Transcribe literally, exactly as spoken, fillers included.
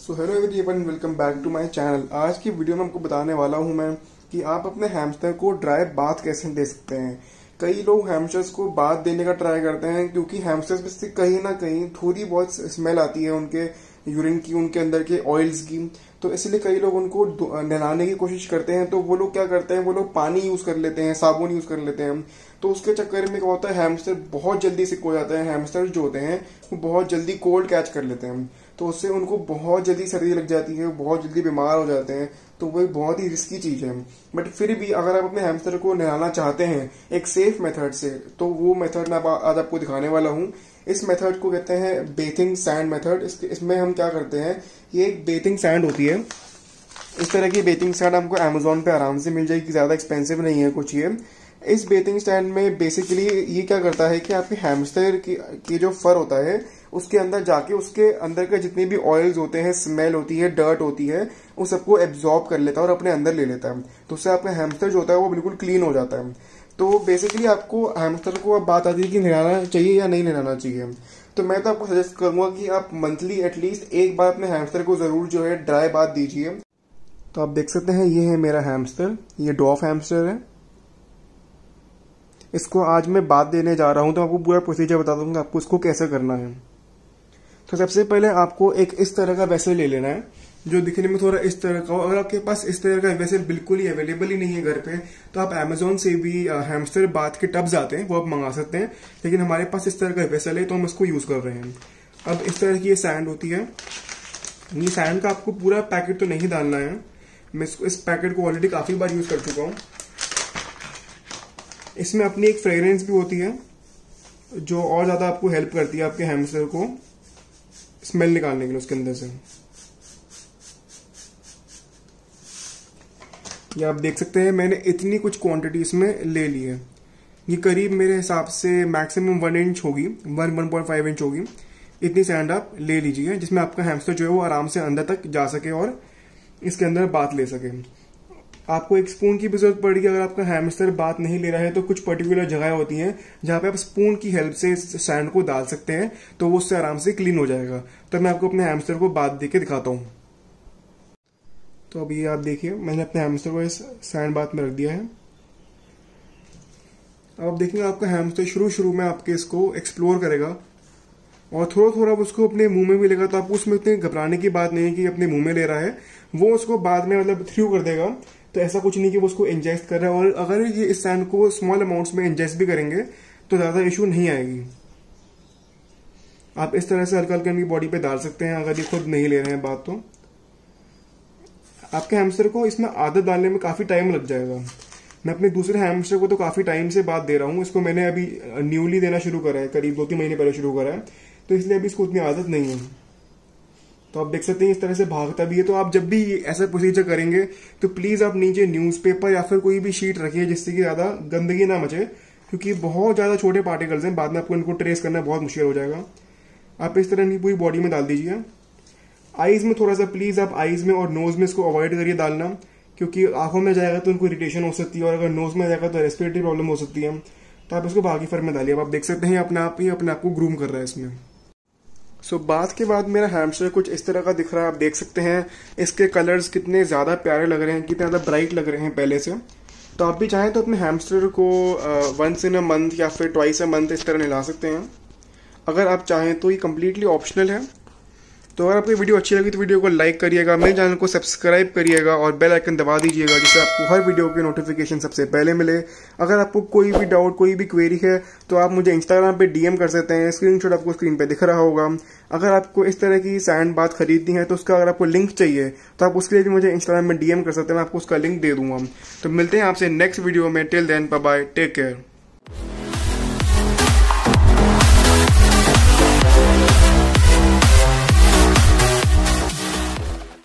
So hello everyone, welcome back to my channel. आज की video में आपको बताने वाला हूं मैं कि आप अपने हैमस्टर को ड्राई बाथ कैसे दे सकते हैं। कई लोग हैमस्टर्स को बाथ देने का ट्राई करते हैं क्योंकि हैमस्टर्स में से कहीं ना कहीं थोड़ी बहुत स्मेल आती है उनके यूरिन की, उनके अंदर के ऑयल्स की, तो इसलिए कई लोग उनको नहलाने की कोशिश करते हैं। तो वो लोग क्या करते हैं, वो लोग पानी यूज कर लेते हैं, साबुन यूज कर लेते हैं। तो उसके चक्कर में क्या होता है, हैमस्टर बहुत जल्दी सिक हो जाता है। हैमस्टर जो होते हैं वो बहुत जल्दी कोल्ड कैच कर लेते हैं, तो उससे उनको बहुत जल्दी सर्दी लग जाती है, बहुत जल्दी बीमार हो जाते हैं। तो वो एक बहुत ही रिस्की चीज है। बट फिर भी अगर आप अपने हैमस्टर को नहलाना चाहते हैं एक सेफ मेथड से, तो वो मेथड मैं आज आपको दिखाने वाला हूँ। इस मेथड को कहते हैं बेथिंग सैंड मेथड। इस, इसमें हम क्या करते हैं, ये एक बेथिंग सैंड होती है। इस तरह की बेथिंग सैंड हमको अमेजोन पे आराम से मिल जाएगी, ज्यादा एक्सपेंसिव नहीं है कुछ ये। इस बेथिंग सैंड में बेसिकली ये क्या करता है कि आपके हैमस्टर की, की जो फर होता है उसके अंदर जाके उसके अंदर के जितने भी ऑयल्स होते हैं, स्मेल होती है, डर्ट होती है, वो सबको एब्जॉर्ब कर लेता है और अपने अंदर ले लेता है। तो उससे आपका हैमस्टर जो होता है वो बिल्कुल क्लीन हो जाता है। तो बेसिकली आपको हैमस्टर को अब बात आती है कि नहलाना चाहिए या नहीं नहलाना चाहिए। तो मैं तो आपको सजेस्ट करूंगा कि आप मंथली एटलीस्ट एक बार अपने हैमस्टर को जरूर जो है ड्राई बाथ दीजिए। तो आप देख सकते हैं ये है मेरा हैमस्टर, ये डॉफ हैमस्टर है। इसको आज मैं बात देने जा रहा हूं, तो आपको पूरा प्रोसीजर बता दूंगा आपको इसको कैसे करना है। तो सबसे पहले आपको एक इस तरह का वेसल ले लेना है जो दिखने में थोड़ा इस तरह का हो। अगर आपके पास इस तरह का वेसल बिल्कुल ही अवेलेबल ही नहीं है घर पे, तो आप अमेजोन से भी हैमस्टर बाथ के टब्स आते हैं, वो आप मंगा सकते हैं। लेकिन हमारे पास इस तरह का वेसल है तो हम इसको यूज कर रहे हैं। अब इस तरह की ये सैंड होती है। ये सैंड का आपको पूरा पैकेट तो नहीं डालना है, मैं इसको इस पैकेट को ऑलरेडी काफी बार यूज कर चुका हूँ। इसमें अपनी एक फ्रेग्रेंस भी होती है जो और ज्यादा आपको हेल्प करती है आपके हैमस्टर को स्मेल निकालने के लिए उसके अंदर से। ये आप देख सकते हैं मैंने इतनी कुछ क्वांटिटी इसमें ले ली है। ये करीब मेरे हिसाब से मैक्सिमम वन इंच होगी, one one point five inch होगी। इतनी सैंड आप ले लीजिए जिसमें आपका हैमस्टर जो है वो आराम से अंदर तक जा सके और इसके अंदर बात ले सके। आपको एक स्पून की भी जरूरत पड़ेगी अगर आपका हैमस्टर बात नहीं ले रहा है। तो कुछ पर्टिकुलर जगह होती हैं जहां पे आप स्पून की हेल्प से सैंड को डाल सकते हैं, तो वो उससे आराम से क्लीन हो जाएगा। तो मैं आपको अपने हैमस्टर को बात दे के दिखाता हूँ। तो अभी ये आप देखिए मैंने अपने हैमस्टर को इस सैंड बात में रख दिया है। अब आप देखेंगे आपका हैमस्टर शुरू शुरू में आपके इसको एक्सप्लोर करेगा और थोड़ा थोड़ा उसको अपने मुंह में भी लेगा। तो आपको उसमें इतने घबराने की बात नहीं है कि अपने मुंह में ले रहा है, वो उसको बाद में मतलब थ्रू कर देगा। तो ऐसा कुछ नहीं कि वो उसको इंजेस्ट कर रहा है। और अगर ये इस सैंड को स्मॉल अमाउंट्स में इंजेस्ट भी करेंगे तो ज्यादा इश्यू नहीं आएगी। आप इस तरह से हल्का हल्का इनकी बॉडी पे डाल सकते हैं अगर ये खुद नहीं ले रहे हैं बात। तो आपके हैमस्टर को इसमें आदत डालने में काफी टाइम लग जाएगा। मैं अपने दूसरे हैमस्टर को तो काफी टाइम से बात दे रहा हूँ, इसको मैंने अभी न्यूली देना शुरू करा है, करीब दो तीन महीने पहले शुरू करा है, तो इसलिए अभी इसको उतनी आदत नहीं है। तो आप देख सकते हैं इस तरह से भागता भी है। तो आप जब भी ऐसा प्रोसीजर करेंगे तो प्लीज आप नीचे न्यूज़पेपर या फिर कोई भी शीट रखिए जिससे कि ज्यादा गंदगी ना मचे, क्योंकि बहुत ज्यादा छोटे पार्टिकल्स हैं, बाद में आपको इनको ट्रेस करना बहुत मुश्किल हो जाएगा। आप इस तरह पूरी बॉडी में डाल दीजिए। आईज में थोड़ा सा प्लीज आप आईज में और नोज में इसको अवॉइड करिए डालना, क्योंकि आंखों में जाएगा तो उनको इरिटेशन हो सकती है और अगर नोज में जाएगा तो रेस्पिरेटरी प्रॉब्लम हो सकती है। तो आप इसको बाकी फर में डालिए। आप देख सकते हैं अपने आप ही अपने आप को ग्रूम कर रहा है इसमें। सो so, बात के बाद मेरा हैमस्टर कुछ इस तरह का दिख रहा है। आप देख सकते हैं इसके कलर्स कितने ज्यादा प्यारे लग रहे हैं, कितने ज्यादा ब्राइट लग रहे हैं पहले से। तो आप भी चाहें तो अपने हैमस्टर को वंस इन अ मंथ या फिर ट्वाइस अ मंथ इस तरह नहला सकते हैं। अगर आप चाहें तो ये कम्प्लीटली ऑप्शनल है। तो अगर आपको वीडियो अच्छी लगी तो वीडियो को लाइक करिएगा, मेरे चैनल को सब्सक्राइब करिएगा और बेल आइकन दबा दीजिएगा जिससे आपको हर वीडियो की नोटिफिकेशन सबसे पहले मिले। अगर आपको कोई भी डाउट, कोई भी क्वेरी है तो आप मुझे इंस्टाग्राम पे डीएम कर सकते हैं। स्क्रीनशॉट आपको स्क्रीन पे दिख रहा होगा। अगर आपको इस तरह की सैंड बात खरीदनी है तो उसका अगर आपको लिंक चाहिए तो आप उसके लिए भी मुझे इंस्टाग्राम में डीएम कर सकते हैं, मैं आपको उसका लिंक दे दूंगा। तो मिलते हैं आपसे नेक्स्ट वीडियो में। Till then bye bye, take care.